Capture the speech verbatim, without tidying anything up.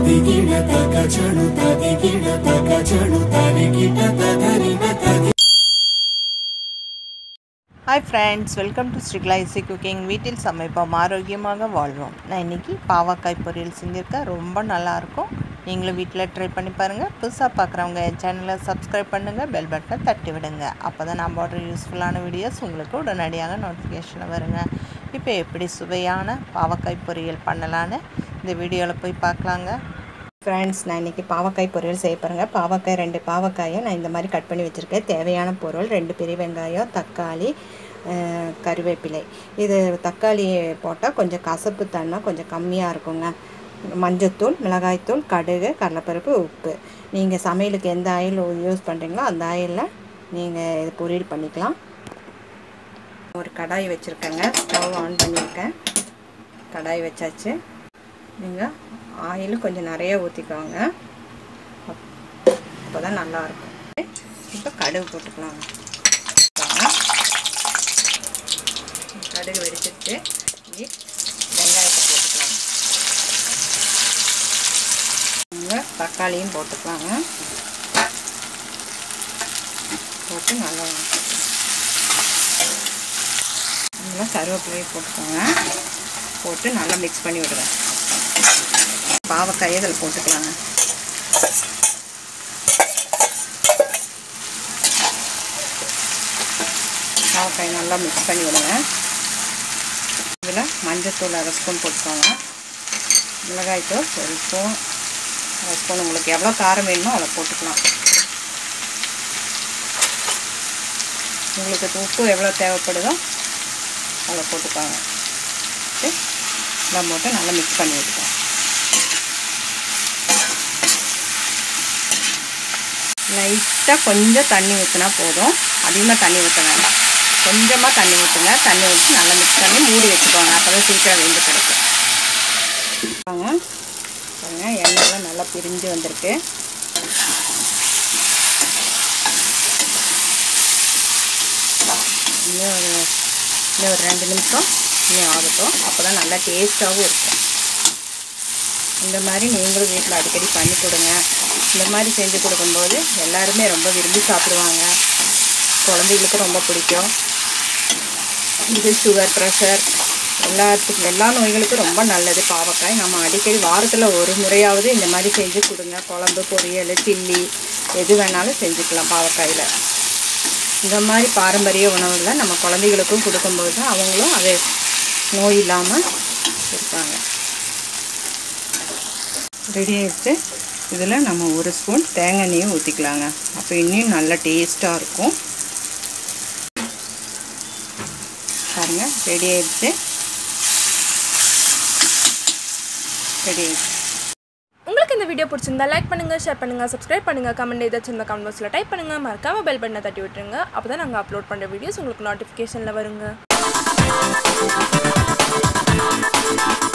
Hi friends, welcome to Striglaicy Cooking. வீட்டில் சமைப்போம் ஆரோக்கியமாக வாழ்வோம். நான் இன்னைக்கு பாவக்காய் பொரியல் செஞ்சிருக்கேன். ரொம்ப நல்லா இருக்கும். நீங்களும் வீட்டில் ட்ரை பண்ணி பாருங்க. புதுசா பார்க்குறவங்க என் சேனலை சப்ஸ்கிரைப் பண்ணுங்க, பெல் பட்டனை தட்டி விடுங்க. அப்பதான் நான் போடுற யூஸ்ஃபுல்லான வீடியோஸ் உங்களுக்கு உடனடியாக நோட்டிஃபிகேஷன் வருங்க. இப்போ எப்படி சுவையான பாவக்காய் பொரியல் பண்ணலான்னு இந்த வீடியோவில் போய் பார்க்கலாங்க. ஃப்ரெண்ட்ஸ், நான் இன்றைக்கி பாவக்காய் பொரியல் செய்ய பாருங்க. பாவக்காய் ரெண்டு பாவக்காயை நான் இந்த மாதிரி கட் பண்ணி வச்சுருக்கேன். தேவையான பொருள் ரெண்டு பெரிய வெங்காயம், தக்காளி, கருவேப்பிலை. இது தக்காளி போட்டால் கொஞ்சம் கசப்பு தன்மை கொஞ்சம் கம்மியாக இருக்குங்க. மஞ்சத்தூள், மிளகாய்த்தூள், கடுகு, கடலைப்பருப்பு, உப்பு. நீங்கள் சமையலுக்கு எந்த ஆயில் யூஸ் பண்ணுறீங்களோ அந்த ஆயிலில் நீங்கள் இது பொரியல் பண்ணிக்கலாம். ஒரு கடாய் வச்சுருக்கேங்க. ஸ்டவ் ஆன் பண்ணியிருக்கேன். கடாய் வச்சாச்சு. நீங்கள் ஆயில் கொஞ்சம் நிறைய ஊற்றிக்கோங்க, அப்போ தான் நல்லாயிருக்கும். இப்போ கடுகு போட்டுக்கலாங்க. கடுகு வெடிச்சிட்டு வெங்காயத்தை போட்டுக்கலாங்க. தக்காளியும் போட்டுக்கலாங்க. போட்டு நல்லா நல்லா கருவேப்பிலையும் போட்டுக்கோங்க. போட்டு நல்லா மிக்ஸ் பண்ணி விடுவேன். பாவக்காயை இதில் போட்டுக்கலாங்க. பாவக்காய் நல்லா மிக்ஸ் பண்ணி விடுங்க. இதில் மஞ்சத்தூள் அரை ஸ்பூன் போட்டுக்கோங்க. மிளகாய்த்தூள் ஒரு ஸ்பூன் அரை ஸ்பூன் உங்களுக்கு எவ்வளோ காரம் வேணுமோ அதை போட்டுக்கலாம். உங்களுக்கு உப்பு எவ்வளோ தேவைப்படுதோ அதை போட்டுக்கோங்க. எல்லாம் போட்டு நல்லா மிக்ஸ் பண்ணி விட்டுக்கோங்க. லைட்டாக கொஞ்சம் தண்ணி ஊற்றினா போதும், அதிகமாக தண்ணி ஊற்ற வேண்டாம். கொஞ்சமாக தண்ணி ஊற்றுங்க. தண்ணி ஊற்றி நல்லா மிக்ஸ் பண்ணி மூடி வச்சுக்கோங்க. அப்போ தான் சீக்கிரம் வெந்து கிடைக்கும். பாருங்க பாருங்க எண்ணெயெல்லாம் நல்லா பிரிஞ்சு வந்திருக்கு. இன்னும் ஒரு இன்னும் ஒரு ரெண்டு நிமிஷம் இன்னும் ஆகட்டும். அப்போ தான் நல்லா டேஸ்ட்டாகவும் இருக்கும். இந்த மாதிரி நீங்களும் வீட்டில் அடிக்கடி பண்ணி கொடுங்க. இந்த மாதிரி செஞ்சு கொடுக்கும்போது எல்லாருமே ரொம்ப விரும்பி சாப்பிடுவாங்க. குழந்தைகளுக்கும் ரொம்ப பிடிக்கும். இது சுகர், ப்ரெஷர் எல்லாத்துக்கும் எல்லா நோய்களுக்கும் ரொம்ப நல்லது பாவக்காய். நம்ம அடிக்கடி வாரத்தில் ஒரு முறையாவது இந்த மாதிரி செஞ்சு கொடுங்க. குழம்பு, பொரியல், சில்லி எது வேணாலும் செஞ்சுக்கலாம் பாவக்காயில். இந்த மாதிரி பாரம்பரிய உணவுகளை நம்ம குழந்தைகளுக்கும் கொடுக்கும்போது தான் அவங்களும் அது நோய் இல்லாமல் இருப்பாங்க. ரெடி ஆகிடுச்சு. இதில் நம்ம ஒரு ஸ்பூன் தேங்காய் எண்ணெயும் ஊற்றிக்கலாங்க. அப்போ இன்னும் நல்லா டேஸ்ட்டாக இருக்கும். பாருங்கள், ரெடி ஆகிடுச்சு. ரெடி ஆகிடுச்சு. உங்களுக்கு இந்த வீடியோ பிடிச்சிருந்தா லைக் பண்ணுங்கள், ஷேர் பண்ணுங்கள், சப்ஸ்கிரைப் பண்ணுங்கள். கமெண்ட் ஏதாச்சும் இந்த கமெண்ட் பாக்ஸில் டைப் பண்ணுங்கள். மறக்காமல் பெல் பட்டனை தட்டி விட்டுருங்க. அப்போ தான் நாங்கள் அப்லோட் பண்ணுற வீடியோஸ் உங்களுக்கு நோட்டிஃபிகேஷனில் வருங்க.